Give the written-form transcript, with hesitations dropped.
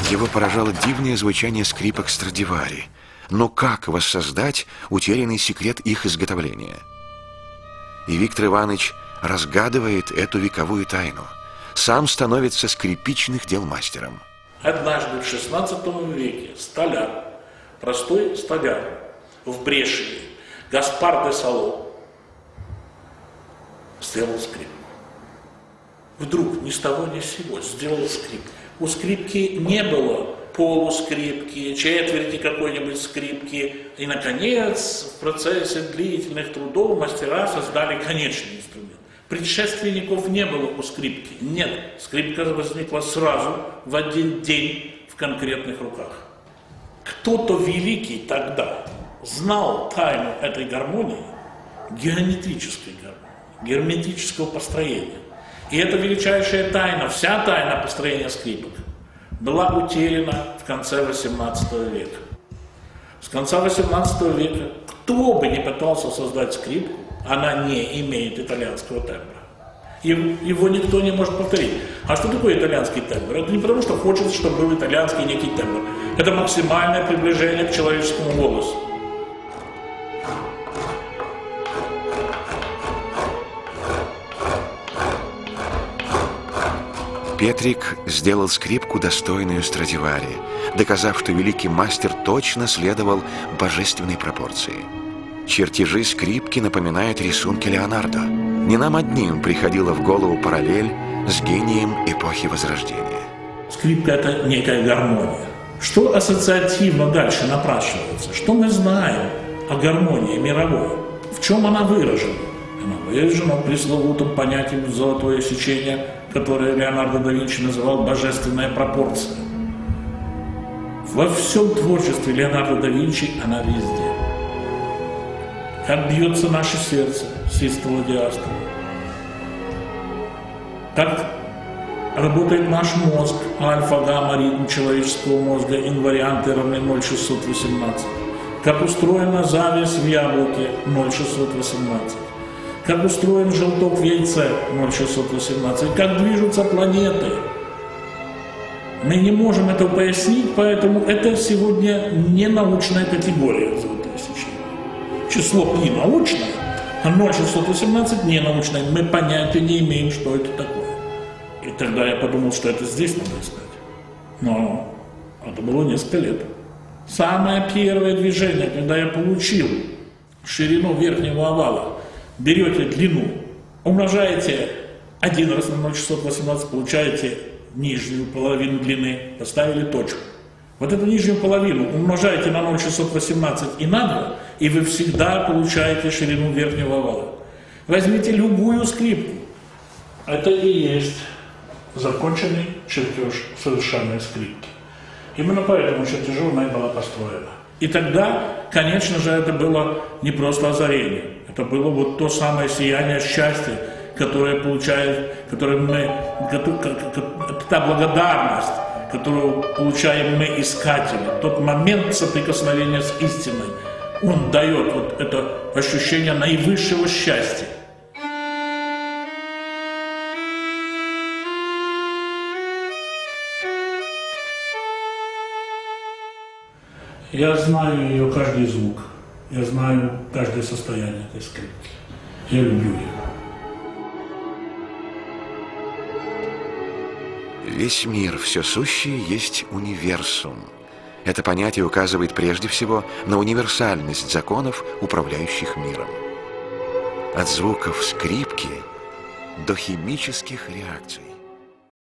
Его поражало дивное звучание скрипок Страдивари. Но как воссоздать утерянный секрет их изготовления? И Виктор Иванович разгадывает эту вековую тайну. Сам становится скрипичных дел мастером. Однажды в XVI веке столяр, простой столяр в Брешии, Гаспар де Сало, сделал скрипку. Вдруг ни с того ни с сего сделал скрипку. У скрипки не было полускрипки, четверти какой-нибудь скрипки. И, наконец, в процессе длительных трудов мастера создали конечный инструмент. Предшественников не было у скрипки. Нет, скрипка возникла сразу, в один день, в конкретных руках. Кто-то великий тогда знал тайну этой гармонии, геометрической гармонии, герметического построения. И эта величайшая тайна, вся тайна построения скрипок, была утеряна в конце XVIII века. С конца XVIII века, кто бы ни пытался создать скрипку, она не имеет итальянского тембра. Его никто не может повторить. А что такое итальянский тембр? Это не потому, что хочется, чтобы был итальянский некий тембр. Это максимальное приближение к человеческому голосу. Петрик сделал скрипку, достойную Страдивари, доказав, что великий мастер точно следовал божественной пропорции. Чертежи скрипки напоминают рисунки Леонардо. Не нам одним приходила в голову параллель с гением эпохи Возрождения. Скрипка – это некая гармония. Что ассоциативно дальше напрашивается? Что мы знаем о гармонии мировой? В чем она выражена? Она выражена в пресловутом понятии «золотое сечение», которое Леонардо да Винчи называл «божественная пропорция». Во всем творчестве Леонардо да Винчи она везде. Как бьется наше сердце, систола, диастола. Как работает наш мозг, альфа, гамма, ритм человеческого мозга, инварианты равны 0,618. Как устроена зависть в яблоке, 0,618. Как устроен желток в яйце, 0,618. Как движутся планеты. Мы не можем это пояснить, поэтому это сегодня не научная категория золотое сечение. Число пи научное, а 0,618 не научное. Мы понятия не имеем, что это такое. И тогда я подумал, что это здесь надо искать. Но это было несколько лет. Самое первое движение, когда я получил ширину верхнего овала, берете длину, умножаете 1 раз на 0,618, получаете нижнюю половину длины, поставили точку. Вот эту нижнюю половину умножаете на 0,618 и на 2, и вы всегда получаете ширину верхнего овала. Возьмите любую скрипку. Это и есть законченный чертеж совершенной скрипки. Именно по этому чертежу она и была построена. И тогда, конечно же, это было не просто озарение. Это было вот то самое сияние счастья, которое получает, которое мы, та благодарность, которую получаем мы, искатели, тот момент соприкосновения с истиной, он дает вот это ощущение наивысшего счастья. Я знаю ее каждый звук, я знаю каждое состояние этой скрипки. Я люблю ее. Весь мир, все сущее, есть универсум. Это понятие указывает прежде всего на универсальность законов, управляющих миром. От звуков скрипки до химических реакций.